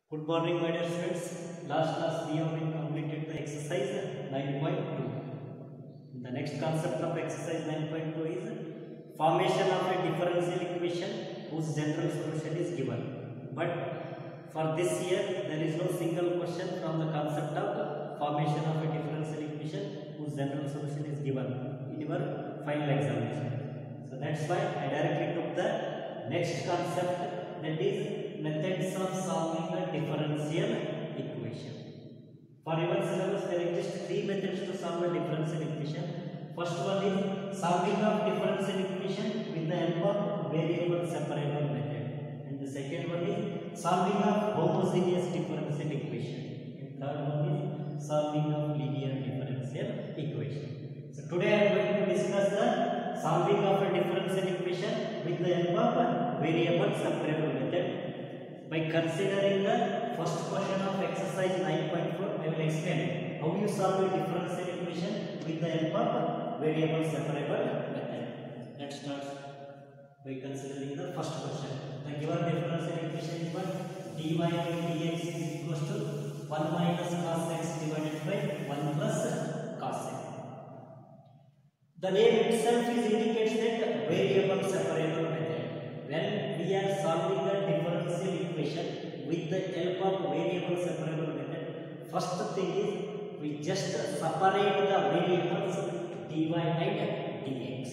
Good morning, my dear students. Last class we have been completed the exercise 9.2. The next concept of exercise 9.2 is formation of a differential equation whose general solution is given. But for this year, there is no single question from the concept of formation of a differential equation whose general solution is given in your final examination. So that's why I directly took the next concept, that is methods of solving a differential equation. For your syllabus, there exist three methods to solve a differential equation. First one is solving of differential equation with the help of variable separable method, and the second one is solving of homogeneous differential equation, and third one is solving of linear differential equation. So today I am going to discuss the solving of a differential equation with the help of variable separable method. By considering the first question of exercise 9.4, I will explain how you solve a differential equation with the help of variable separable method. Let's start by considering the first question. The given differential equation is what? dy by dx is equals to 1 minus cos x divided by 1 plus cos x. The name itself is indicates that variable separable method. When we are solving the differential equation with the help of variable separable method, first thing is we just separate the variables dy and dx.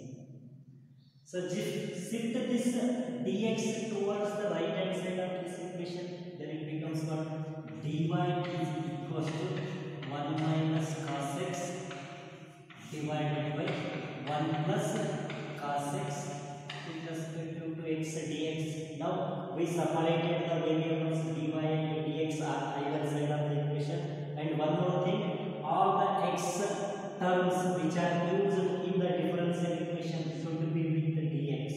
So just shift this dx towards the right hand side of this equation, then it becomes what? Dy is equals to 1 minus cos x divided by 1 plus cos x with respect to x dx. Now we separated the variables dy and dx are either side of the equation, and one more thing, all the x terms which are used in the differential equation should be with the dx,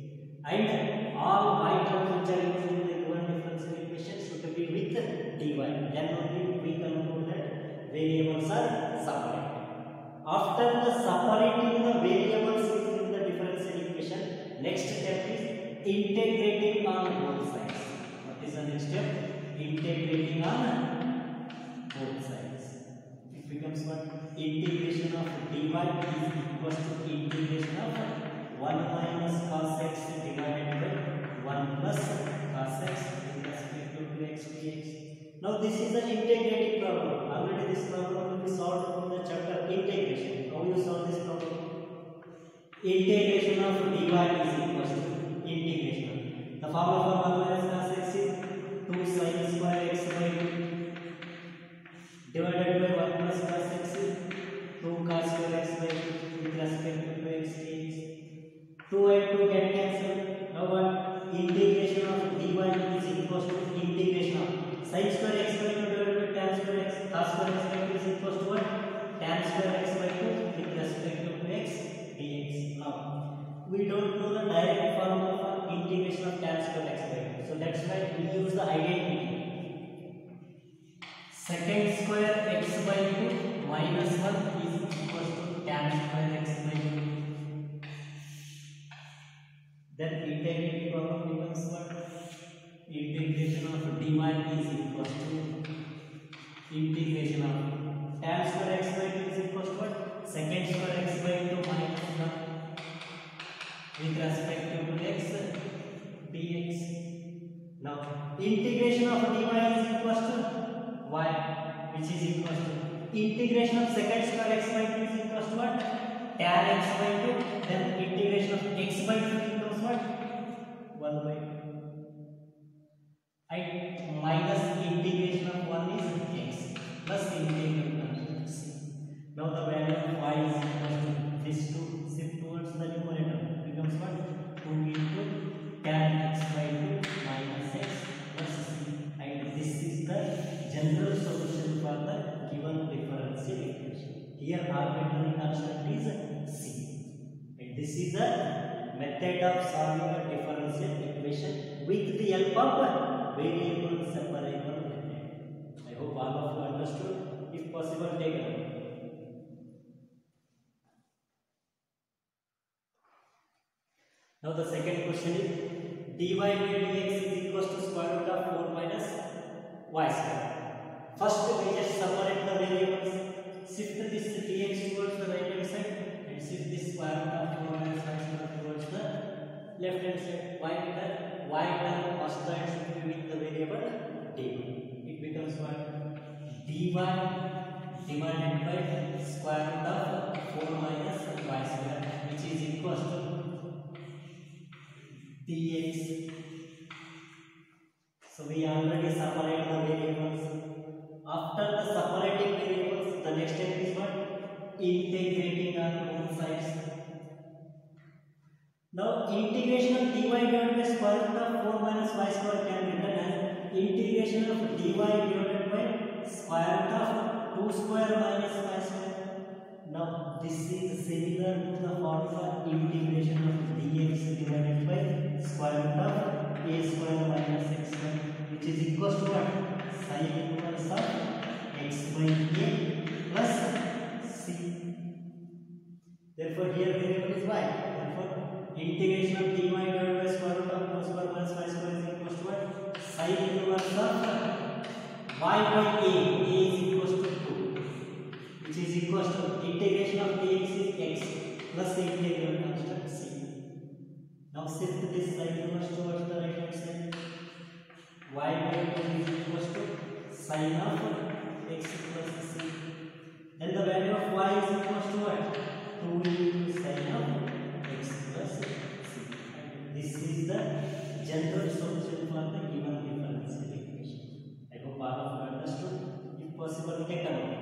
and all y terms which are used in the given differential equation should be with dy. Then only we conclude that variables are separated. After the separating the variables in the differential equation, next step is integrating on both sides. What is the next step? Integrating on both sides. It becomes what? Integration of dy is equals to integration of 1 minus cos x divided by 1 plus cos x with respect to x dx. Now this is the integrating problem. Already this problem will be solved from the chapter integration. How you solve this problem? Integration of dy is equals to integration. The formula for 1 minus cos x is 2 sin square x by 2 divided by 1 plus cos x is 2 cos square x by 2 with respect to x dx. 2 and 2 get cancelled. Now what? Integration of dy is equals to integration of sin square x by 2 divided by tan square x. Cos square x by 2 is equals to what? Tan square x by 2 with respect to x dx. Now we don't know the direct formula for integration of tan square x by 2, so that's why we use the identity. Second square x by 2 minus 1 is equals to tan square x by 2. Then integrity problem becomes what? Integration of dy is equals to integration of tan square x by 2 is equals to what? Second square x by 2 minus 1 with respect to x dx. Now integration of dy is equals to y, which is equals to integration of second square x by 2 is equals to what? Tan x by 2. Then integration of x by 2 becomes what? 1 by 2. And minus integration of 1 is x plus integration of x. Now the value of y is equals to this 2 shift towards the numerator becomes what? 2 into tan x by 2 minus x plus c, and this is the general solution for the given differential equation. Here arbitrary constant is c, and this is the method of solving a differential equation with the help of variable separable method. I hope all of you understood. If possible, take a note. Now the second question is dy by dx is equals to square root of 4 minus y square. First we just separate the variables. Shift this dx towards the right hand side and shift this square root of 4 minus y square towards the left hand side. Why? Because y term first side should be with the variable dy. It becomes what? dy divided by square root of 4 minus y square, which is equal to dx. So we already separate the variables. After the separating variables, the next step is what? Integrating on both sides. Now integration of dy divided by square root of 4 minus y square can be written as integration of dy divided by square root of 2 square minus y square. Now this is similar to the formula integration of dx divided by square root of a square minus x square, which is equal to what? Sin inverse of x by a plus c. Therefore here variable is y. Therefore integration of dy divided by square root of 2 square minus y square is equal to what? Sin inverse of y by a is equal to 2, which is equal to integration of dx is x plus the integral constant c. Now shift this sin inverse towards the right hand side. Y by 2 is equal to sin of x plus c. Then the value of y is equal to what? 2 into sin of x plus c. And this is the general solution for the given differential equation. I hope all of you understood. If possible, take a note.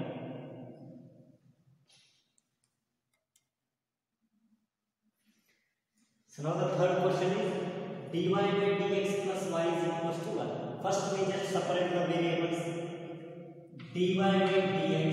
So now the third question is dy by dx plus y is equal to 1. First we just separate the variables. dy by dx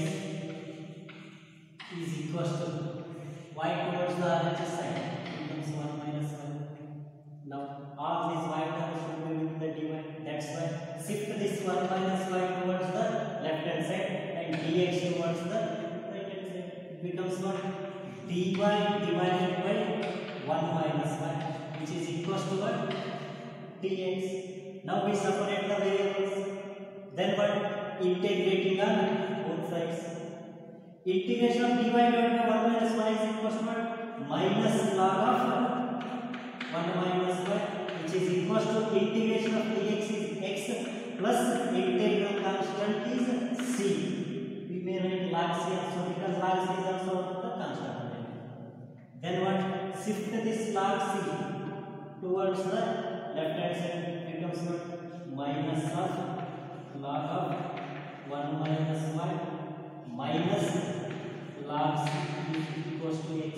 is equal to y towards the RHS side becomes 1 minus 1. Now all these y terms should be with the dy. That's why shift this 1 minus y towards the left hand side and dx towards the right hand side. It becomes what? dy divided by 1 minus y, which is equal to what? dx. Now we separate the variables. Then what? Integrating on both sides. Integration of dy divided by 1 minus y is equal to what? Minus log of 1 minus y, which is equal to integration of dx is x plus integral constant is c. We may write log c also because log c is also the constant. Then what? Shift this log c towards the left hand side becomes what? Minus of log of 1 minus y minus log c equals to x.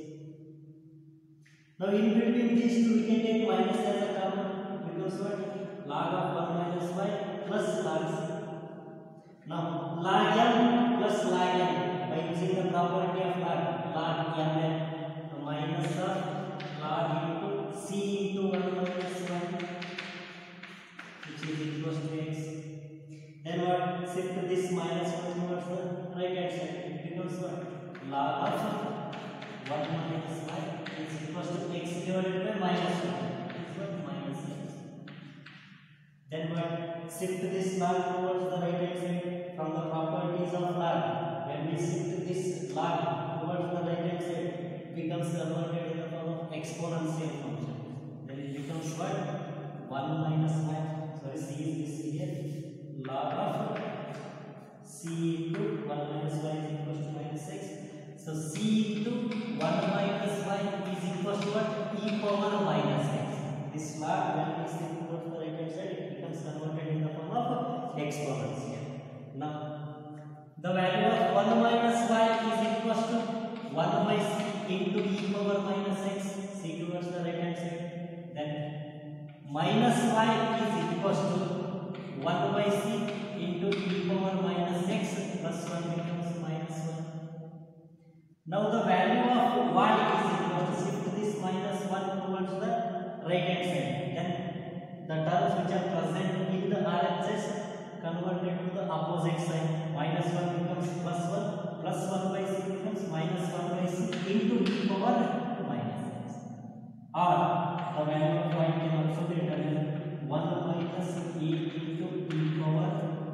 Now in between these two we can take minus as a common. Becomes what? Log of 1 minus y plus log c. Now log m plus log n by using the property of log mn minus of log into c into 1 minus 1, which is equal to x. Then what? Shift this minus 1 towards the right hand side. It becomes what? Log of 1 minus y is equal to x divided by minus 1. Is what? Minus x. Then what? Shift this log towards the right hand side from the properties of log. When we shift this log towards the right hand side, becomes converted in the form of exponential function. Then it becomes what? 1 minus y. Sorry, c is this here. Log of c into 1 minus y is equal to minus x. So c into 1 minus y is equal to what? E power minus x. This log when we shift towards the right hand side, it becomes converted in the form of exponential. Now the value of 1 minus y is equal to 1 by c into e power minus x, c towards the right hand side. Then minus y is equal to 1 by c into e power minus x plus 1 becomes minus 1. Now the value of y is equal to shift this minus 1 towards the right hand side. Then the terms which are present in the RHS converted to the opposite side. Minus 1 becomes plus 1, plus 1 by c becomes minus 1 by c into e power minus x. Or the value of y can also be written as 1 minus e into e power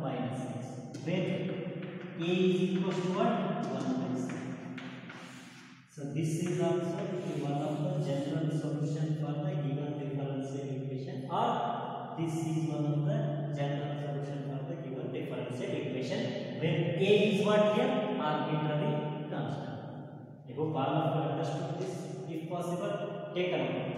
equals to what? 1 by c. So this is also one of the general solution for the given differential equation, or this is one of the general solution for the given differential equation when a is what here? Arbitrary constant. I hope all of you understood this. If possible, take a note.